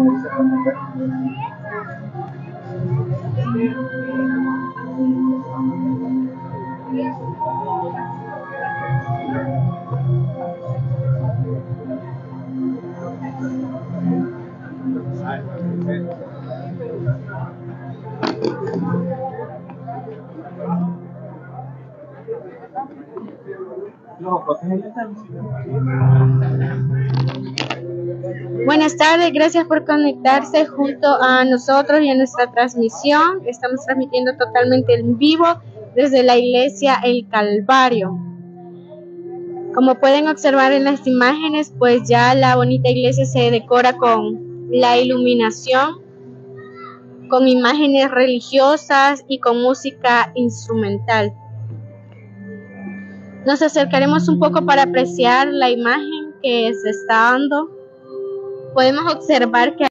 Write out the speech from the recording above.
Buenas tardes, gracias por conectarse junto a nosotros y a nuestra transmisión. Estamos transmitiendo totalmente en vivo desde la iglesia El Calvario. Como pueden observar en las imágenes, pues ya la bonita iglesia se decora con la iluminación, con imágenes religiosas y con música instrumental. Nos acercaremos un poco para apreciar la imagen que se está dando. Podemos observar que